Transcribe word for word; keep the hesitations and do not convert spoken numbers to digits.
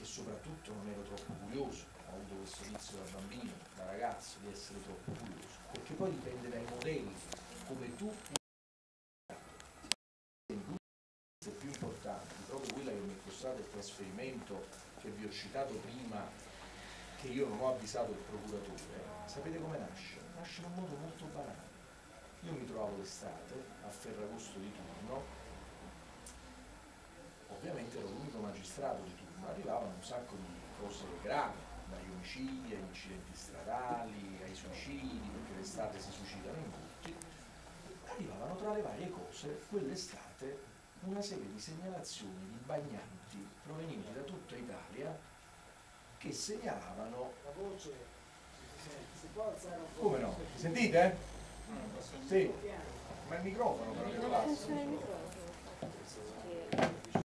che soprattutto non ero troppo curioso, ho avuto questo vizio da bambino, da ragazzo, di essere troppo curioso, perché poi dipende dai modelli, come tu le più importanti, proprio quella che mi è costata il trasferimento che vi ho citato prima, che io non ho avvisato il procuratore. Sapete come nasce? Nasce in un modo molto banale. Io mi trovavo l'estate a Ferragosto di turno, ovviamente ero l'unico magistrato di turno, arrivavano un sacco di cose gravi, dagli omicidi ai incidenti stradali, ai suicidi, perché l'estate si suicidano in molti. Arrivavano tra le varie cose quell'estate una serie di segnalazioni di bagnanti provenienti da tutta Italia che segnalavano. La voce si può alzare un po'? Come no? Mi sentite? Sì, ma il microfono però è basso.